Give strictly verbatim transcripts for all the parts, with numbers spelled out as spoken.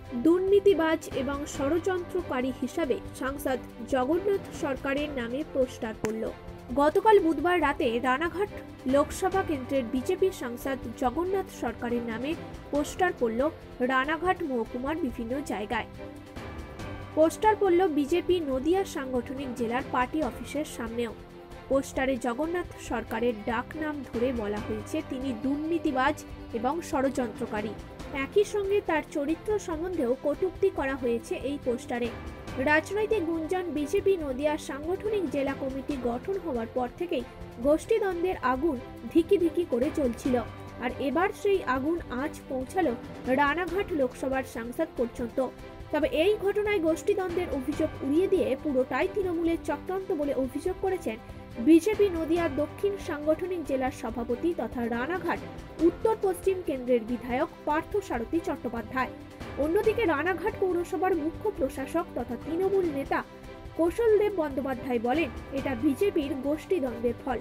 দুর্নীতিবাজ এবং ষড়যন্ত্রকারী হিসাবে সাংসদ জগন্নাথ সরকারের নামে পোস্টার পড়ল। গতকাল বুধবার রাতে রানাঘাট লোকসভা কেন্দ্রের বিজেপি সাংসদ জগন্নাথ সরকারের নামে পোস্টার পড়ল রানাঘাট মহকুমার বিভিন্ন জায়গায়। পোস্টার পড়ল বিজেপি নদিয়া সাংগঠনিক জেলার পার্টি অফিসের সামনেও। পোস্টারে জগন্নাথ সরকারের ডাক নাম ধরে বলা হয়েছে তিনি দুর্নীতিবাজ এবং ষড়যন্ত্রকারী। একই সঙ্গে তার চরিত্র সম্বন্ধেও কটূক্তি করা হয়েছে এই পোস্টারে। রাজনৈতিক গুঞ্জন বিজেপি নদিয়া সাংগঠনিক জেলা কমিটি গঠন হওয়ার পর থেকেই গোষ্ঠীদ্বন্দ্বের আগুন ধিকি ধিকি করে চলছিল, আর এবার সেই আগুন আজ পৌঁছালো রানাঘাট লোকসভার সাংসদ পর্যন্ত। তবে এই ঘটনায় গোষ্ঠীদ্বন্দ্বের অভিযোগ উড়িয়ে দিয়ে পুরোটাই তৃণমূলের চক্রান্ত বলে অভিযোগ করেছেন বিজেপি নদিয়া দক্ষিণ সাংগঠনিক জেলার সভাপতি তথা রানাঘাট উত্তর পশ্চিম কেন্দ্রের বিধায়ক পার্থসারথী চট্টোপাধ্যায়। অন্যদিকে রানাঘাট পৌরসভার মুখ্য প্রশাসক তথা তৃণমূল নেতা কৌশলদেব বন্দ্যোপাধ্যায় বলেন, এটা বিজেপির গোষ্ঠীদ্বন্দ্বের ফল।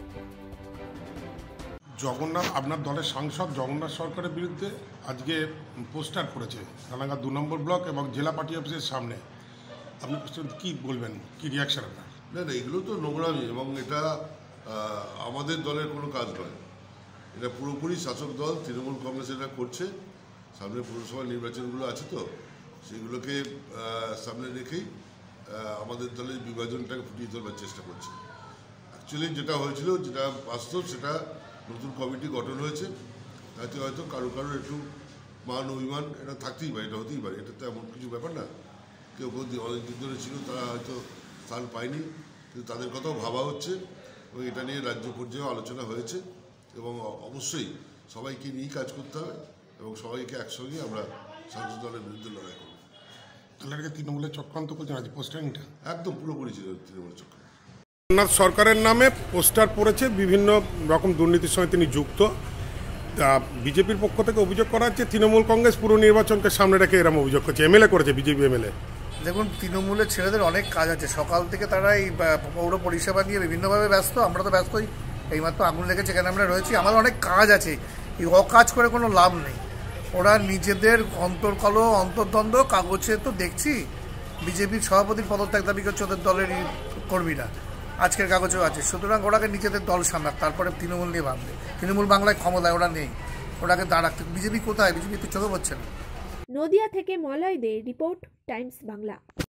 জগন্নাথ আপনার দলের সাংসদ জগন্নাথ সরকারের বিরুদ্ধে আজকে পোস্টার পড়েছে রানাঘাট দু নম্বর ব্লক এবং জেলা পার্টি অফিসের সামনে। আপনি কি বলবেন, কি রিয়াকশন আপনার? না না এগুলো তো নোংরামি এবং এটা আমাদের দলের কোনো কাজ নয়। এটা পুরোপুরি শাসক দল তৃণমূল কংগ্রেস এটা করছে। সামনে পৌরসভা নির্বাচনগুলো আছে, তো সেগুলোকে সামনে রেখেই আমাদের দলের বিভাজনটাকে ফুটিয়ে তোলার চেষ্টা করছে। অ্যাকচুয়ালি যেটা হয়েছিল, যেটা বাস্তব, সেটা নতুন কমিটি গঠন হয়েছে। তাতে হয়তো কারো কারো একটু মান অভিমান এটা থাকতেই পারে, এটা হতেই পারে। এটা তো এমন কিছু ব্যাপার না। কেউ কেউ অনেকদিন ধরে ছিল, তারা হয়তো স্থান পায়নি, কিন্তু তাদের কথাও ভাবা হচ্ছে এবং এটা নিয়ে রাজ্য পর্যায়েও আলোচনা হয়েছে। এবং অবশ্যই সবাইকে নিয়েই কাজ করতে হবে এবং সবাইকে একসঙ্গে আমরা শাসক দলের বিরুদ্ধে লড়াই করব। তাহলে তৃণমূলের চক্রান্ত করছেন আজ পোস্টারিংটা? একদম পুরোপুরি ছিল তৃণমূলের চক্রান্ত। জগন্নাথ সরকারের নামে পোস্টার পড়েছে, বিভিন্ন রকম দুর্নীতির সঙ্গে তিনি যুক্ত। বিজেপির পক্ষ থেকে অভিযোগ করা হচ্ছে তৃণমূল কংগ্রেস পুরো নির্বাচনকে সামনে রেখে এরকম অভিযোগ করছে। এমএলএ করেছে, বিজেপি এমএলএ। দেখুন, তৃণমূলের ছেলেদের অনেক কাজ আছে। সকাল থেকে তারা এই পৌর পরিষেবা নিয়ে বিভিন্নভাবে ব্যস্ত। আমরা তো ব্যস্তই, এইমাত্র আগুন লেগেছে, এখানে আমরা রয়েছি। আমাদের অনেক কাজ আছে, এই অকাজ করে কোনো লাভ নেই। ওরা নিজেদের অন্তর্কল অন্তর্দ্বন্দ্ব কাগজে তো দেখছি। বিজেপির সভাপতির পদত্যাগ দাবি করছে ওদের দলের কর্মীরা, আজকের কাগজেও আছে। সুতরাং ওরাকে নিজেদের দল সামলাক, তারপরে তৃণমূল নিয়ে ভাববে। তৃণমূল বাংলায় ক্ষমতায় ওরা নেই, ওটাকে দাঁড়াতে। বিজেপি কোথায়? বিজেপি তো চোখে পড়ছে না। নদিয়া থেকে মলয় দে রিপোর্ট, টাইমস বাংলা।